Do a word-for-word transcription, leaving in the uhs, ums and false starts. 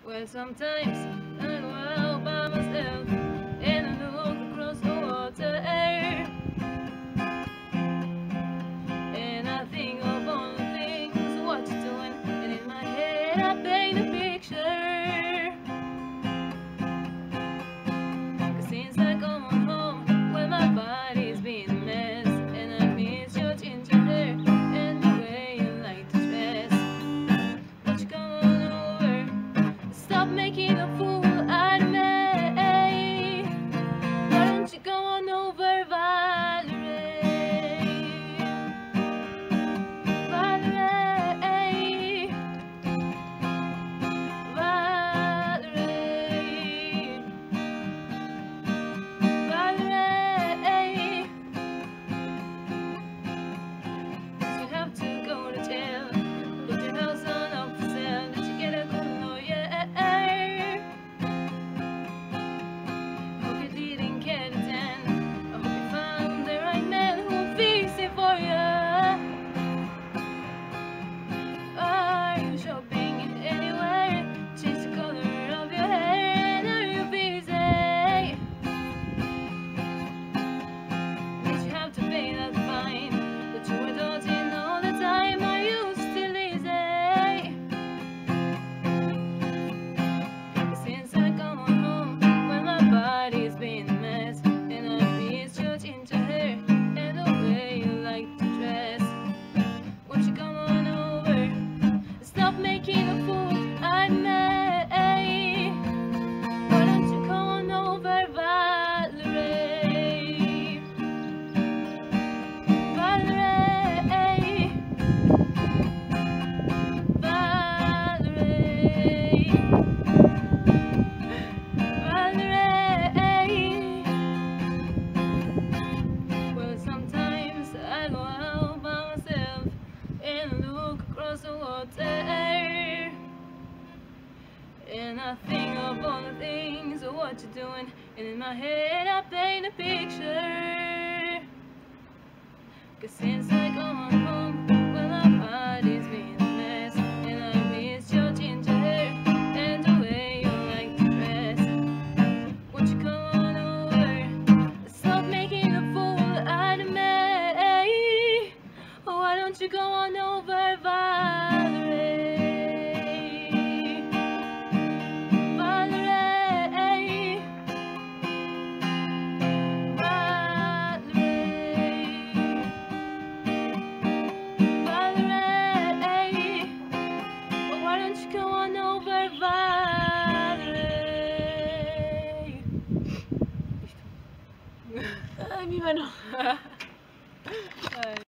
Well, sometimes I go out by myself and I look across the water, and I think of all the things what you're doing, and in my head I paint a picture. 'Cause since I come on home, well, my body's been a mess, and I miss your ginger hair and the way you like to dress. Won't you come on over? Stop making a fool out of me. Why don't you go on over, Valerie? Valerie, Valerie, Valerie. 'Cause you have to go to jail, put your house on up for sale, did you get a good lawyer? Hope you didn't get a tan. I hope you found the right man who'll fix it for you. Are you shopping anywhere? Change the color of your hair, and are you busy? Did you have to pay that fine that you were dodging all the time? Are you still easy? 'Cause since I come on home, well, my body's been a mess, and I miss your ginger hair and the way you like to dress. Won't you come on over? Stop making a fool out of me. Why don't you come on over, Valerie? Valerie, Valerie, Valerie. Well, sometimes I go out by myself and look across the water, and I think of all the things of what you're doing, and in my head I paint a picture. 'Cause since I come on home, well, my body's been a mess, and I miss your ginger hair and the way you like to dress. Won't you come on over? Stop making a fool out of me. Why don't you go on over, Valerie? Valerie, Valerie, Valerie. Why don't you go on over, Valerie? Ay, mi mano. Ay.